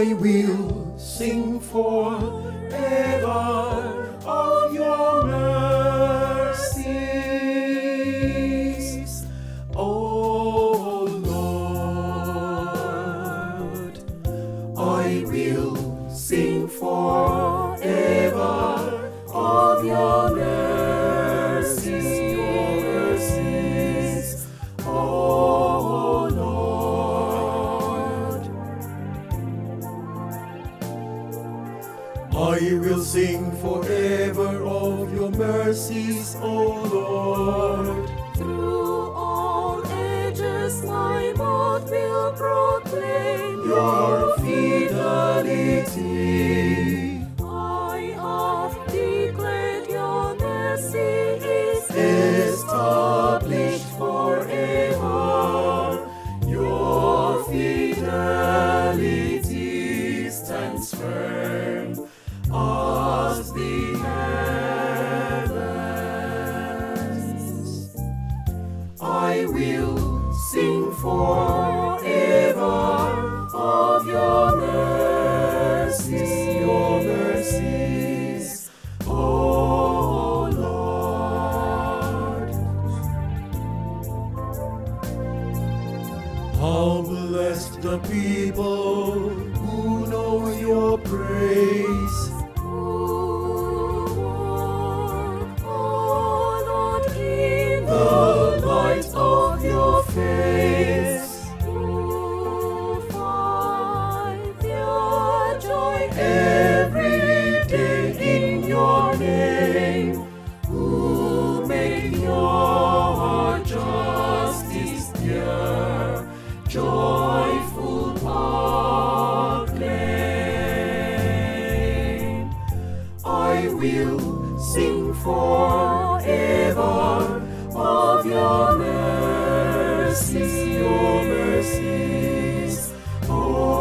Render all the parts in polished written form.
I will sing forever of your mercies, O Lord. I will sing forever of your mercies, O Lord. I will sing forever of your mercies, O Lord. Through all ages my mouth will proclaim Your fidelity. I have declared your mercy is Established forever, your fidelity stands firm as the heavens. I will sing forever of your mercies, O Lord. How blessed the people who know your praise. Who walk, O Lord, in The light of your face, who find their joy every day in your name, who make your justice dear, joyful acclaim. I will sing forever of your mercies, O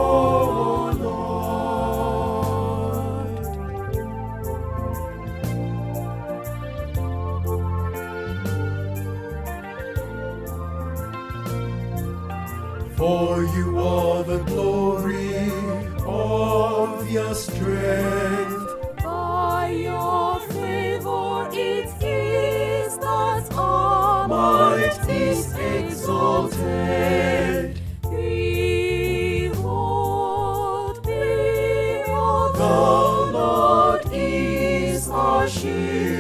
Lord. For you are the glory of your strength. by your favor. It is that our Might is exalted. Behold, behold, The Lord is our shield.